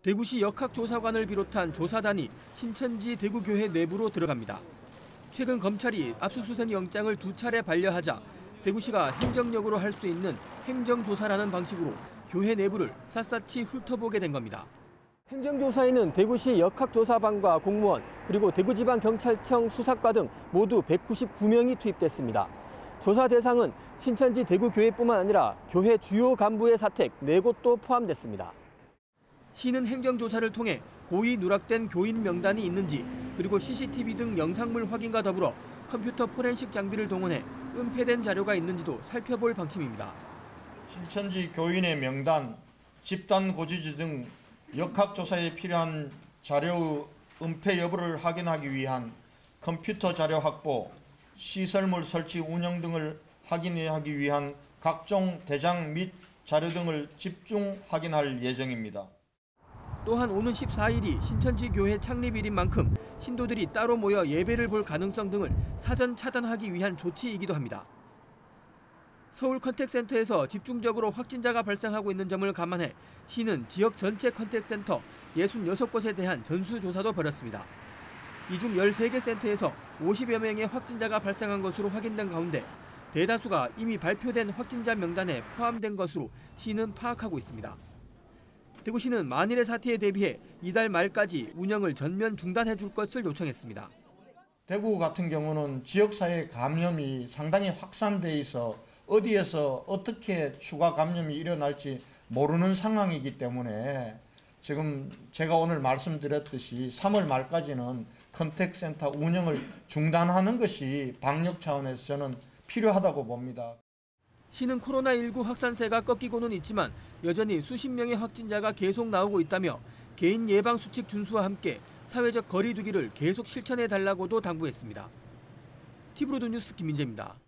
대구시 역학조사관을 비롯한 조사단이 신천지 대구교회 내부로 들어갑니다. 최근 검찰이 압수수색 영장을 2차례 반려하자 대구시가 행정력으로 할 수 있는 행정조사라는 방식으로 교회 내부를 샅샅이 훑어보게 된 겁니다. 행정조사에는 대구시 역학조사반과 공무원, 그리고 대구지방경찰청 수사과 등 모두 199명이 투입됐습니다. 조사 대상은 신천지 대구교회뿐만 아니라 교회 주요 간부의 사택 4곳도 포함됐습니다. 시는 행정조사를 통해 고의 누락된 교인 명단이 있는지, 그리고 CCTV 등 영상물 확인과 더불어 컴퓨터 포렌식 장비를 동원해 은폐된 자료가 있는지도 살펴볼 방침입니다. 신천지 교인의 명단, 집단 고지지 등 역학조사에 필요한 자료의 은폐 여부를 확인하기 위한 컴퓨터 자료 확보, 시설물 설치 운영 등을 확인하기 위한 각종 대장 및 자료 등을 집중 확인할 예정입니다. 또한 오는 14일이 신천지 교회 창립일인 만큼 신도들이 따로 모여 예배를 볼 가능성 등을 사전 차단하기 위한 조치이기도 합니다. 서울 컨택센터에서 집중적으로 확진자가 발생하고 있는 점을 감안해 시는 지역 전체 컨택센터 66곳에 대한 전수조사도 벌였습니다. 이 중 13개 센터에서 50여 명의 확진자가 발생한 것으로 확인된 가운데 대다수가 이미 발표된 확진자 명단에 포함된 것으로 시는 파악하고 있습니다. 대구시는 만일의 사태에 대비해 이달 말까지 운영을 전면 중단해 줄 것을 요청했습니다. 대구 같은 경우는 지역사회 감염이 상당히 확산돼 있어 어디에서 어떻게 추가 감염이 일어날지 모르는 상황이기 때문에 지금 제가 오늘 말씀드렸듯이 3월 말까지는 컨택센터 운영을 중단하는 것이 방역 차원에서 저는 필요하다고 봅니다. 시는 코로나19 확산세가 꺾이고는 있지만 여전히 수십 명의 확진자가 계속 나오고 있다며 개인 예방수칙 준수와 함께 사회적 거리 두기를 계속 실천해달라고도 당부했습니다. 티브로드 뉴스 김민재입니다.